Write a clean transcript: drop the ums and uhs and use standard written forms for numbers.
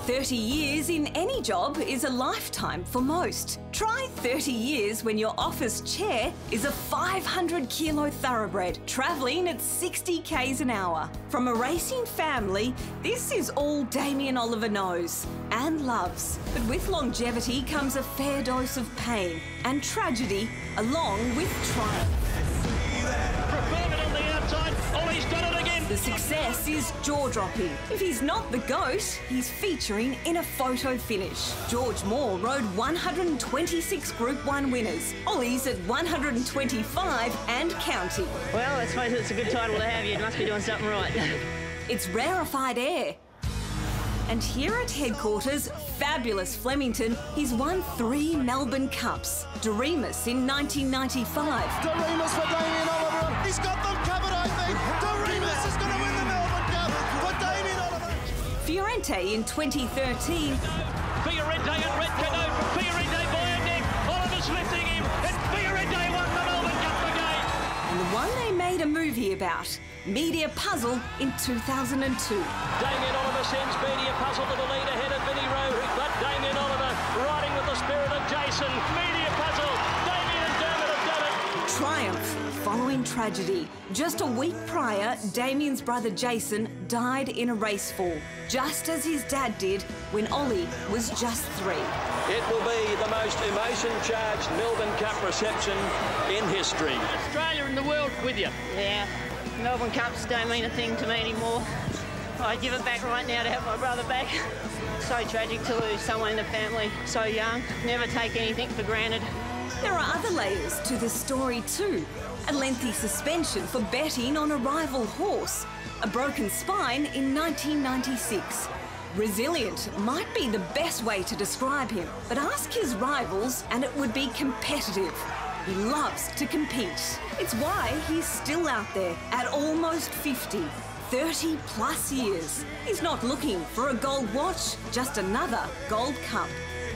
30 years in any job is a lifetime for most. Try 30 years when your office chair is a 500-kilo thoroughbred travelling at 60 k's an hour. From a racing family, this is all Damien Oliver knows and loves. But with longevity comes a fair dose of pain and tragedy, along with triumph. Preferred it on the outside. Ollie's got it again. The success is jaw-dropping. If he's not the GOAT, he's featuring in a photo finish. George Moore rode 126 Group 1 winners. Ollie's at 125 and counting. Well, I suppose it's a good title to have. You must be doing something right. It's rarefied air. And here at headquarters, fabulous Flemington, he's won 3 Melbourne Cups. Doremus in 1995. Doremus for Damien Oliver. He's got them covered, I think. Doremus is going to win the Melbourne Cup for Damien Oliver. Fiorente in 2013. Fiorente and Red Canoe from Fiorente by a neck. Oliver's lifting him, and Fiorente won the Melbourne Cup again. And the one they made a movie about, Media Puzzle in 2002. Damien Oliver sends Media Puzzle to the lead ahead of Vinnie Rowe, but Damien Oliver riding with the spirit of Jason. Media Puzzle, Damien and Dermot have done it. Triumph following tragedy. Just a week prior, Damien's brother Jason died in a race fall, just as his dad did when Ollie was just 3. It will be the most emotion-charged Melbourne Cup reception in history. Australia and the world with you. Yeah, Melbourne Cups don't mean a thing to me anymore. I'd give it back right now to have my brother back. So tragic to lose someone in the family so young. Never take anything for granted. There are other layers to this story too. A lengthy suspension for betting on a rival horse. A broken spine in 1996. Resilient might be the best way to describe him, but ask his rivals and it would be competitive. He loves to compete. It's why he's still out there at almost 50, 30 plus years. He's not looking for a gold watch, just another Gold Cup.